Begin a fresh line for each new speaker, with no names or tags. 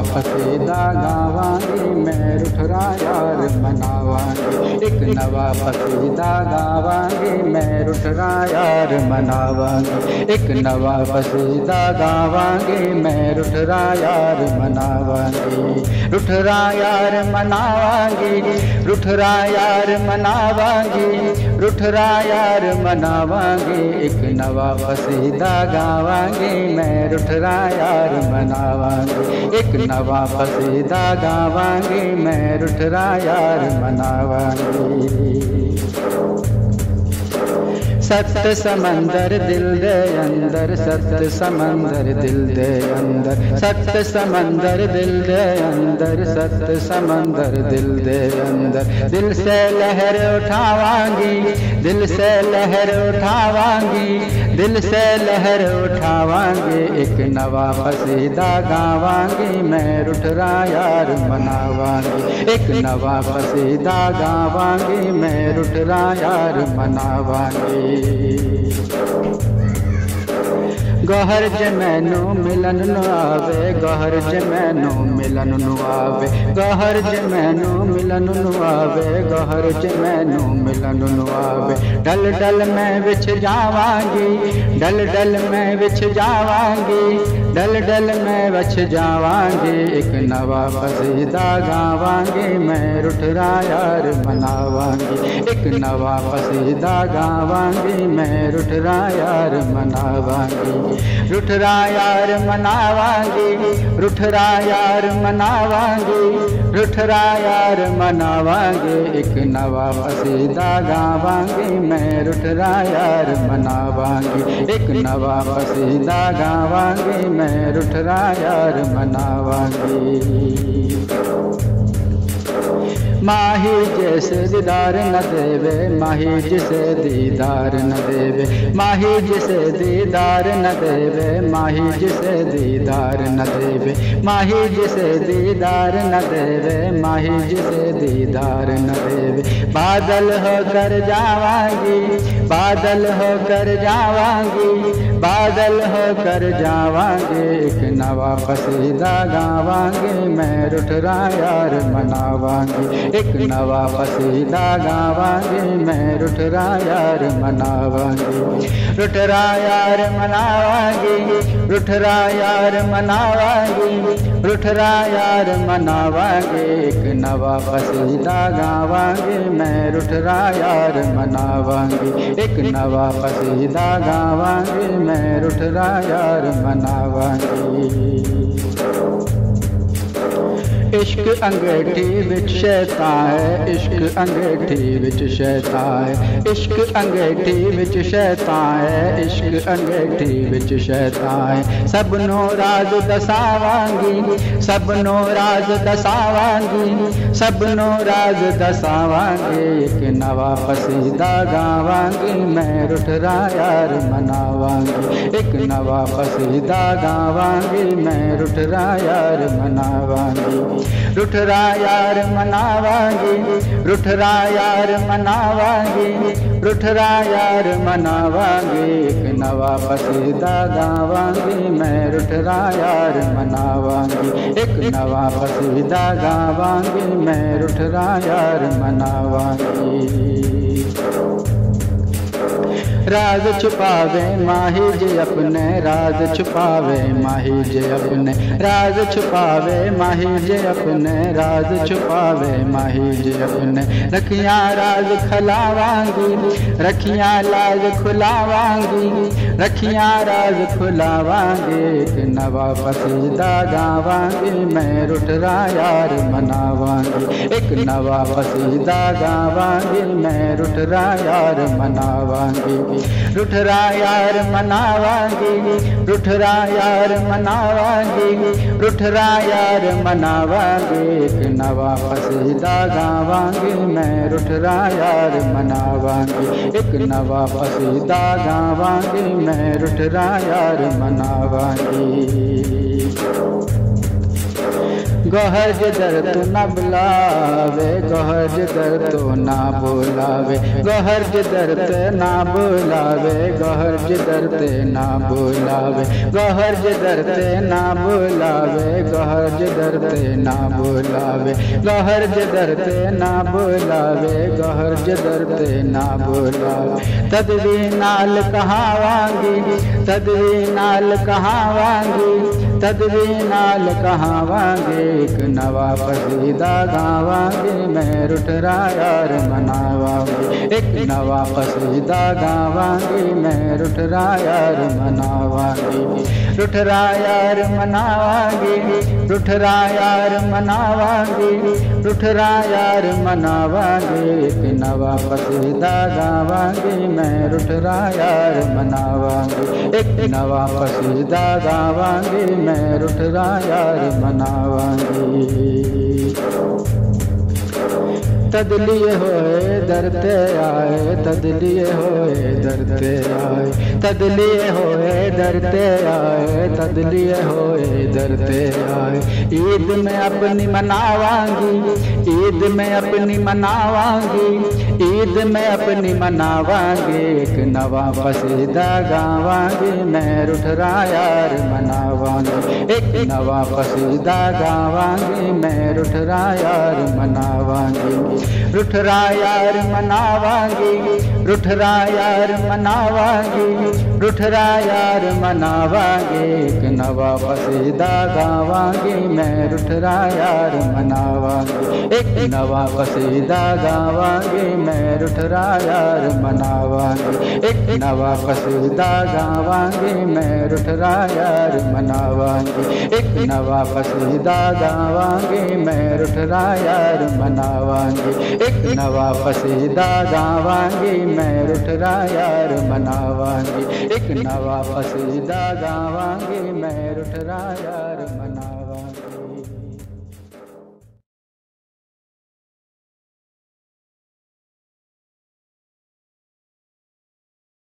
कसीदा गावांगे, मैं रुठरा यार मनावांगे। एक नवा कसीदा गावांगे, मैं रुठरा यार मनावांगे। एक नवा कसीदा गावांगे, मैं रुठरा यार मनावांगे। रुठरा यार मनावांगे, रुठरा यार मनावांगे, रुठरा यार मनावांगे। एक नवा कसीदा गावांगे, मैं रुठरा यार मनावांगे। एक नवा कसीदा गावांगे, मैं रुठरा यार मनावांगे। सत समंदर दिल दे अंदर, सत समंदर दिल दे अंदर, सत समंदर दिल दे अंदर, सत समंदर दिल दे अंदर। दिल से लहर उठावांगी, दिल से लहर उठावांगी, दिल से लहर उठावांगे। एक नवा कसीदा गावांगे, मैं रुठरा यार मनावांगे। एक नवा कसीदा गावांगे, मैं रुठरा यार मनावांगे। गहर ज मैनू मिलन नु आवे, गहर ज मैनू मिलन नु आवे, गहर ज मैनू मिलन नु आवे, गहर ज मैनू मिलन नु आवे। डल डल मैं विच जावांगी, डल डल मैं विच जावांगी, डल डल मैं विच जावांगी। एक नवा कसीदा गावांगे, मैं रुठरा यार मनावांगी। एक नवा कसीदा गावांगे, मैं रुठरा यार मनावांगी। रुठरा यार मनावांगे, रुठरा यार मनावांगे, रुठरा यार मनावांगे। एक नवा कसीदा गावांगे, मैं रुठरा यार मनावांगे। एक नवा कसीदा गावांगे, मैं रुठरा यार मनावांगे। माही जैसे दीदार न देवे, माही जिसे दीदार न देवे, माही जिसे दीदार न देवे, माही जिसे दीदार न देवे, माही जिसे दीदार न देवे, माही जिसे दीदार न देवे। बादल होकर जावांगी, बादल होकर जावांगी, बादल होकर जावांगे। एक नवा कसीदा गावांगे, मैं रुठरा यार मनावांगे। एक नवा कसीदा गावांगे, मैं रुठरा यार मनावांगे। रुठरा यार मनावांगे, रुठरा यार मनावांगे, रुठरा यार मनावांगे। एक नवा कसीदा गावांगे, मैं रुठरा यार मनावांगे। एक नवा कसीदा गावांगे, मैं रुठरा यार मनावांगे। इश्क अंगेठी विच शैतान है, इश्क अंगेठी विच शैतान है, इश्क अंगेठी विच शैतान है, इश्क अंगेठी विच शैतान है। सबनो राज दसावांगी, सबनो राज दसावांगी, सबनो राज दसावांगे। एक नवा कसीदा गावांगी, मैं रुठरा यार मनावांगी। एक नवा कसीदा गावांगी, मैं रुठरा यार मनावांगी। रुठरा यार मनावांगी, रुठरा यार मनावांगी, रुठरा यार मनावांगी। एक नवा कसीदा गावांगी, मैं रुठरा यार मनावांगी। एक नवा कसीदा गावांगी, मैं रुठरा यार मनावांगी। राज छुपावे माही जी अपने, राज छुपावे माही जी अपने, राज छुपावे माही जी अपने, राज छुपावे माही जी अपने। रखियां राज खिलावांगी, रखियां लाज खुलावांगी, रखियां राज खुलावांगी। एक नवा कसीदा गावांगी, मैं रुठरा यार मनावांगी। एक नवा कसीदा गावांगी, मैं रुठरा यार मनावांगी। रुठरा यार मनावांगी, रुठरा यार मनावांगी, रुठरा यार मनावांगी। एक नवा कसीदा गावांगी, मैं रुठरा यार मनावांगी। एक नवा कसीदा गावांगी, मैं रुठरा यार मनावांगी। गौहर जिधर तो न बुलावे, गौहर जिधर तो ना बुलावे, गौहर जिधर ते ना बुलावे, गौहर जिधर ते ना बुलावे, गौहर जिधर ते ना बुलावे, गौहर जिधर ते ना बुलावे, गौहर जिधर ते ना बुलावे, गौहर जिधर ते ना बुलावे। तदवी नाल कहावांगी, तदवी नाल कहावांगी, तदवी नाल कहावांगे, एक नवा कसीदा गावांगे, मैं रुठरा यार मनावांगे, एक नवा कसीदा गावांगे, मैं रुठरा यार मनावांगे, रुठरा यार मनावांगे, रुठरा यार मनावांगे, रुठरा यार मनावांगे, एक नवा कसीदा गावांगे, मैं रुठरा यार मनावांगे, एक नवा कसीदा गावांगे, मैं रुठरा यार मनावांगी। तदलिए होए दरते आए, तदलिए होए दरते आए, तदलिए होए दरते आए, तदलिए होए दरते आए। ईद में अपनी मनावांगी, ईद में अपनी मनावांगी, ईद में अपनी मनावांगी, एक नवा कसीदा गावांगी, मैं रुठरा यार मनावांगी, एक नवा कसीदा गावांगी, मैं रुठरा यार मनावांगी, रुठरा यार मनावांगी, रुठरा यार मनावांगी, रुठरा यार मनावांगी, एक नवा कसीदा गावांगी, मैं रुठरा यार मनावांगी, एक नवा कसीदा गावांगी, मैं रुठरा यार मनावांगी, एक नवा कसीदा गावांगी, मैं रुठरा यार मनावांगी, एक नवा कसीदा गावांगी, मैं रुठरा यार मनावांगी, एक नवा कसीदा गावांगी, मैं रुठरा यार मनावांगी, एक नवा कसीदा गावांगी, मैं रुठरा यार मनावांगी।